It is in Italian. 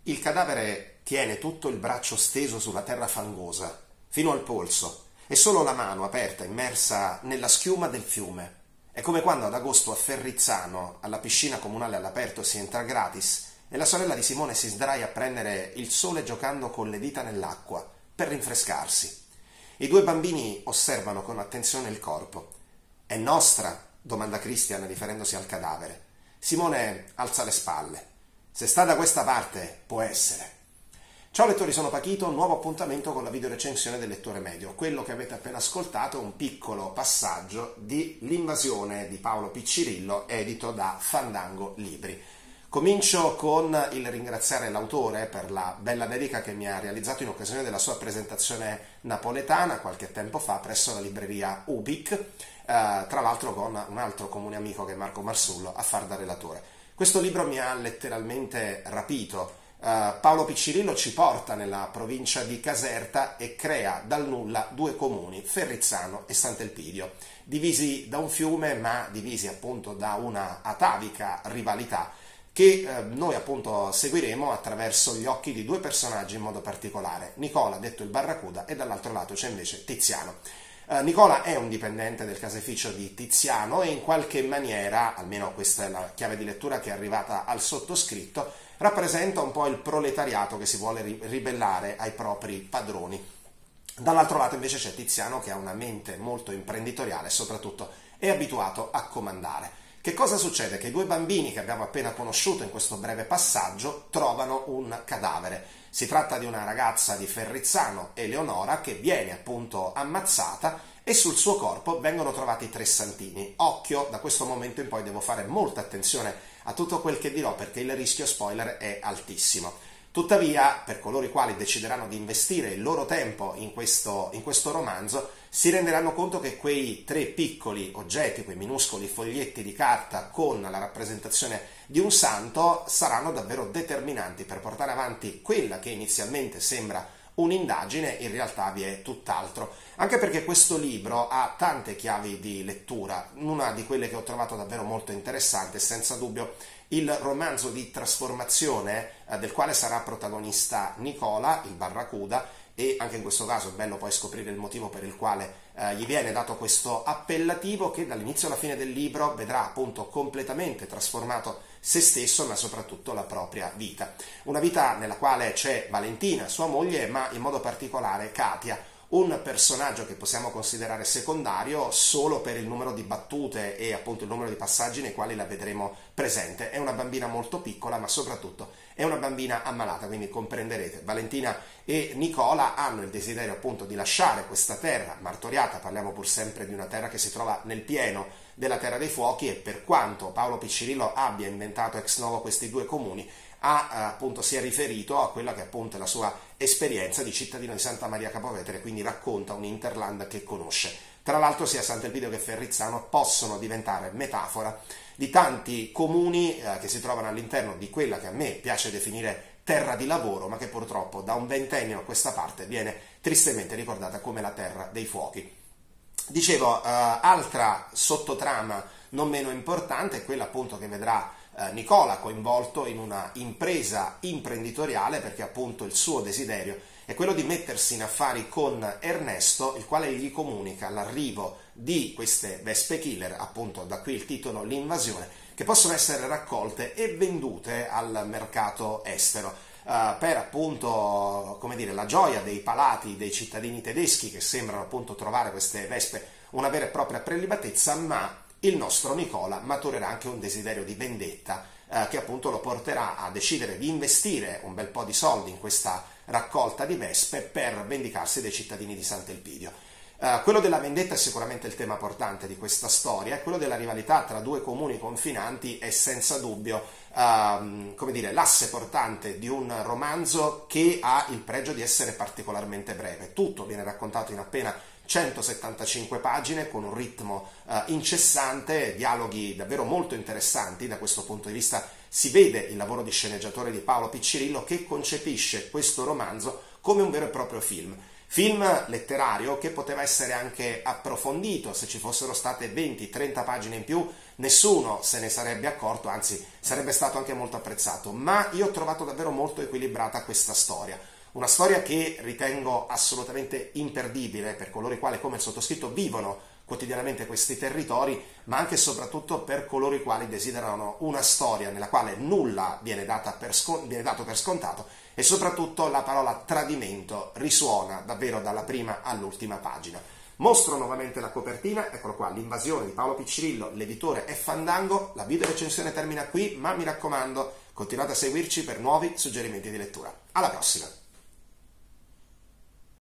Il cadavere tiene tutto il braccio steso sulla terra fangosa, fino al polso, e solo la mano aperta immersa nella schiuma del fiume. È come quando ad agosto a Ferrizzano, alla piscina comunale all'aperto, si entra gratis e la sorella di Simone si sdraia a prendere il sole giocando con le dita nell'acqua per rinfrescarsi. I due bambini osservano con attenzione il corpo. «È nostra?» domanda Christian riferendosi al cadavere. Simone alza le spalle. «Se sta da questa parte, può essere». Ciao lettori, sono Pachito, nuovo appuntamento con la videorecensione del lettore medio. Quello che avete appena ascoltato è un piccolo passaggio di L'invasione di Paolo Piccirillo, edito da Fandango Libri. Comincio con il ringraziare l'autore per la bella dedica che mi ha realizzato in occasione della sua presentazione napoletana qualche tempo fa presso la libreria Ubic, tra l'altro con un altro comune amico che è Marco Marsullo a far da relatore. Questo libro mi ha letteralmente rapito. Paolo Piccirillo ci porta nella provincia di Caserta e crea dal nulla due comuni, Ferrizzano e Sant'Elpidio, divisi da un fiume ma divisi appunto da una atavica rivalità che noi appunto seguiremo attraverso gli occhi di due personaggi in modo particolare, Nicola detto il Barracuda e dall'altro lato c'è invece Tiziano. Nicola è un dipendente del caseificio di Tiziano e in qualche maniera, almeno questa è la chiave di lettura che è arrivata al sottoscritto, rappresenta un po' il proletariato che si vuole ribellare ai propri padroni. Dall'altro lato invece c'è Tiziano che ha una mente molto imprenditoriale e soprattutto è abituato a comandare. Che cosa succede? Che i due bambini che abbiamo appena conosciuto in questo breve passaggio trovano un cadavere. Si tratta di una ragazza di Ferrizzano, Eleonora, che viene appunto ammazzata e sul suo corpo vengono trovati 3 santini. Occhio, da questo momento in poi devo fare molta attenzione a tutto quel che dirò perché il rischio spoiler è altissimo. Tuttavia, per coloro i quali decideranno di investire il loro tempo in questo romanzo, si renderanno conto che quei 3 piccoli oggetti, quei minuscoli foglietti di carta con la rappresentazione di un santo, saranno davvero determinanti per portare avanti quella che inizialmente sembra un'indagine, in realtà vi è tutt'altro. Anche perché questo libro ha tante chiavi di lettura. Una di quelle che ho trovato davvero molto interessante è senza dubbio il romanzo di trasformazione del quale sarà protagonista Nicola, il Barracuda, e anche in questo caso è bello poi scoprire il motivo per il quale gli viene dato questo appellativo che dall'inizio alla fine del libro vedrà appunto completamente trasformato se stesso ma soprattutto la propria vita. Una vita nella quale c'è Valentina, sua moglie, ma in modo particolare Katia, un personaggio che possiamo considerare secondario solo per il numero di battute e appunto il numero di passaggi nei quali la vedremo presente. È una bambina molto piccola ma soprattutto è una bambina ammalata, quindi comprenderete, Valentina e Nicola hanno il desiderio appunto di lasciare questa terra martoriata, parliamo pur sempre di una terra che si trova nel pieno della Terra dei Fuochi e per quanto Paolo Piccirillo abbia inventato ex novo questi due comuni, appunto si è riferito a quella che appunto è la sua esperienza di cittadino di Santa Maria Capovetere, quindi racconta un hinterland che conosce. Tra l'altro sia Sant'Elpidio che Ferrizzano possono diventare metafora di tanti comuni che si trovano all'interno di quella che a me piace definire terra di lavoro, ma che purtroppo da un ventennio a questa parte viene tristemente ricordata come la terra dei fuochi. Dicevo, altra sottotrama non meno importante è quella appunto che vedrà Nicola coinvolto in una impresa imprenditoriale perché appunto il suo desiderio è quello di mettersi in affari con Ernesto, il quale gli comunica l'arrivo di queste vespe killer, appunto da qui il titolo L'invasione, che possono essere raccolte e vendute al mercato estero. Per appunto, come dire, la gioia dei palati dei cittadini tedeschi che sembrano appunto trovare queste vespe una vera e propria prelibatezza, ma il nostro Nicola maturerà anche un desiderio di vendetta che appunto lo porterà a decidere di investire un bel po' di soldi in questa raccolta di vespe per vendicarsi dei cittadini di Sant'Elpidio. Quello della vendetta è sicuramente il tema portante di questa storia e quello della rivalità tra due comuni confinanti è senza dubbio come dire, l'asse portante di un romanzo che ha il pregio di essere particolarmente breve. Tutto viene raccontato in appena 175 pagine con un ritmo incessante, dialoghi davvero molto interessanti. Da questo punto di vista si vede il lavoro di sceneggiatore di Paolo Piccirillo che concepisce questo romanzo come un vero e proprio film. Film letterario che poteva essere anche approfondito se ci fossero state 20-30 pagine in più nessuno se ne sarebbe accorto, anzi sarebbe stato anche molto apprezzato, ma io ho trovato davvero molto equilibrata questa storia. Una storia che ritengo assolutamente imperdibile per coloro i quali, come il sottoscritto, vivono quotidianamente questi territori, ma anche e soprattutto per coloro i quali desiderano una storia nella quale nulla viene dato per scontato e soprattutto la parola tradimento risuona davvero dalla prima all'ultima pagina. Mostro nuovamente la copertina, eccolo qua, L'invasione di Paolo Piccirillo, l'editore è Fandango. La video recensione termina qui, ma mi raccomando, continuate a seguirci per nuovi suggerimenti di lettura. Alla prossima!